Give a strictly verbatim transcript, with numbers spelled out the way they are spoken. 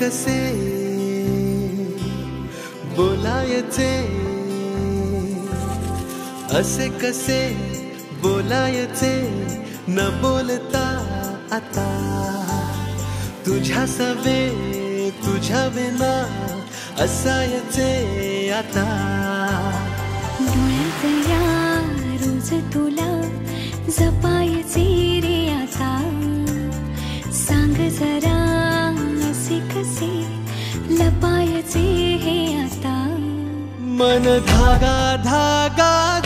कसे बोलायचे, असे कसे बोलायचे न बोलता आता, तुझ्या सवे तुझ्या विना असायचे आता. डोळ्यात या रोज तुला जपायचे रे आता, सांग जरा असे कसे लपायचे हे आता. मन धागा धागा